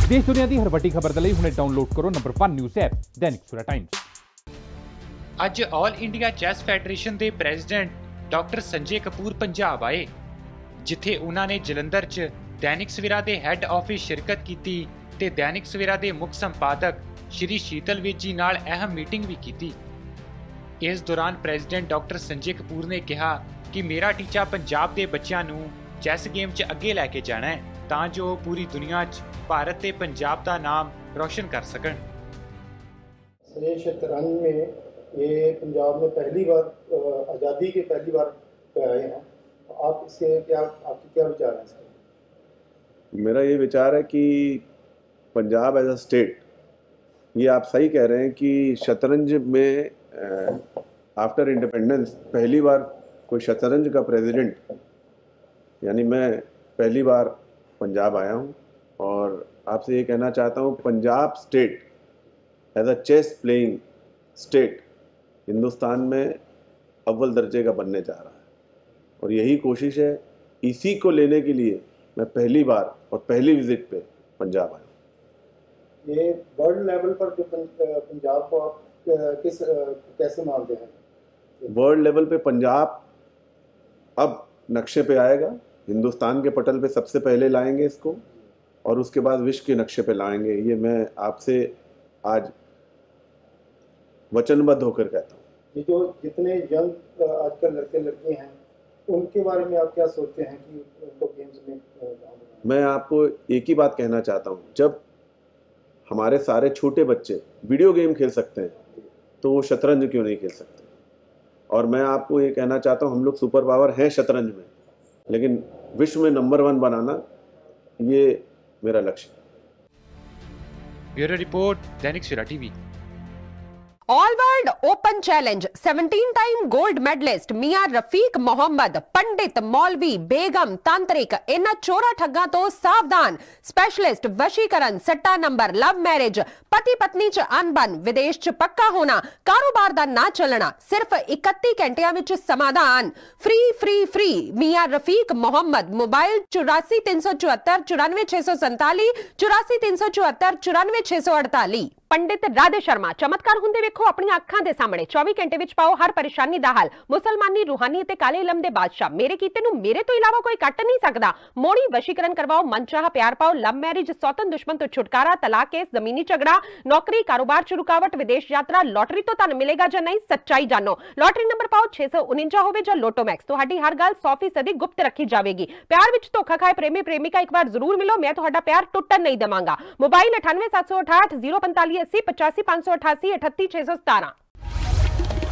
देश दुनिया की हर वड्डी खबर दे लई हुणे डाउनलोड करो नंबर 1 न्यूज़ ऐप दैनिक सवेरा टाइम्स। ਅੱਜ ਆਲ ਇੰਡੀਆ ਚੈਸ ਫੈਡਰੇਸ਼ਨ ਦੇ ਪ੍ਰੈਜ਼ੀਡੈਂਟ ਡਾਕਟਰ ਸੰਜੇ ਕਪੂਰ ਪੰਜਾਬ ਆਏ, ਜਿੱਥੇ ਉਹਨਾਂ ਨੇ ਜਲੰਧਰ 'ਚ ਦੈਨਿਕ ਸਵੇਰਾ ਦੇ ਹੈੱਡ ਆਫਿਸ ਸ਼ਿਰਕਤ ਕੀਤੀ ਤੇ ਦੈਨਿਕ ਸਵੇਰਾ ਦੇ ਮੁੱਖ ਸੰਪਾਦਕ ਸ਼੍ਰੀ ਸ਼ੀਤਲ ਵਿਜ ਜੀ ਨਾਲ ਅਹਿਮ ਮੀਟਿੰਗ ਵੀ ਕੀਤੀ। ਇਸ ਦੌਰਾਨ ਪ੍ਰੈਜ਼ੀਡੈਂਟ ਡਾਕਟਰ ਸੰਜੇ ਕਪੂਰ ਨੇ ਕਿਹਾ ਕਿ ਮੇਰਾ ਟੀਚਾ ਪੰਜਾਬ ਦੇ ਬੱਚਿਆਂ ਨੂੰ ਚੈਸ ਗੇਮ 'ਚ ਅੱਗੇ ਲੈ ਕੇ ਜਾਣਾ ਹੈ ਤਾਂ ਜੋ ਪੂਰੀ ਦੁਨੀਆ 'ਚ भारत ते पंजाब का नाम रोशन कर सकन। शतरंज में ये पंजाब में पहली बार आज़ादी के पहली बार आए हैं, तो आप इससे आपके क्या विचार हैं इसके? मेरा ये विचार है कि पंजाब एज अ स्टेट, ये आप सही कह रहे हैं कि शतरंज में आफ्टर इंडिपेंडेंस पहली बार कोई शतरंज का प्रेसिडेंट, यानी मैं पहली बार पंजाब आया हूँ और आपसे ये कहना चाहता हूँ Punjab state as a chess playing state Hindustan में अव्वल दर्जे का बनने जा रहा है और यही कोशिश है। इसी को लेने के लिए मैं पहली बार और पहली विजिट पे पंजाब आया। ये वर्ल्ड लेवल पर जो पंजाब को आप कैसे मानते हैं? वर्ल्ड लेवल पे पंजाब अब नक्शे पे आएगा, हिंदुस्तान के पटल पे सबसे पहले लाएंगे इसको और उसके बाद विश्व के नक्शे पे लाएंगे। ये मैं आपसे आज वचनबद्ध होकर कहता हूँ। ये जो जितने यंग आजकल लड़के लड़कियां हैं उनके बारे में आप क्या सोचते हैं कि उनको गेम्स में? मैं आपको एक ही बात कहना चाहता हूँ, जब हमारे सारे छोटे बच्चे वीडियो गेम खेल सकते हैं तो वो शतरंज क्यों नहीं खेल सकते? और मैं आपको ये कहना चाहता हूँ, हम लोग सुपर पावर हैं शतरंज में, लेकिन विश्व में नंबर 1 बनाना ये मेरा लक्ष्य है। Bureau report Dainik Savera TV. All world open challenge 17 time gold medalist Miyan Rafiq Mohammad, पंडित, मौलवी, बेगम, तांत्रिक, इन चोरा ठग्गां तो सावधान। स्पेशलिस्ट वशीकरण, सट्टा नंबर, लव मैरिज, पति पत्नी च अनबन, विदेश च पक्का होना, कारोबार दा ना चलना, सिर्फ 31 घंटियां विच समाधान। Free free free Miyan Rafiq Mohammad. Mobile 84 374 94 647 84 374 94 648। Pandit Radhe Sharma, चमत्कार हुंदे वेखो अपनी अखां दे सामने, 24 घंटे विच पाओ हर परेशानी दा हल। मुसलमानी, रूहानी ते काले इलम दे बादशाह, मेरे कीते नूं मेरे तो इलावा कोई कट नहीं सकदा। मोड़ी वशीकरण करवाओ, मनचाहा प्यार पाओ, लव मैरिज, सौतन दुश्मन तो छुटकारा, तलाक केस, जमीनी झगड़ा, नौकरी, कारोबार च रुकावट, विदेश यात्रा, लॉटरी तो तुहानूं मिलेगा जां नहीं, सच्चाई जानो। लॉटरी नंबर पाओ 649 होवे जां लोटो मैक्स, तुहाडी हर गल 100% गुप्त रखी जावेगी। प्यार विच धोखा खाए प्रेमी प्रेमिका एक बार जरूर मिलो, मैं तुहाडा प्यार टुटन नहीं देवांगा। मोबाइल 98 768 045 80 85 588 38 617।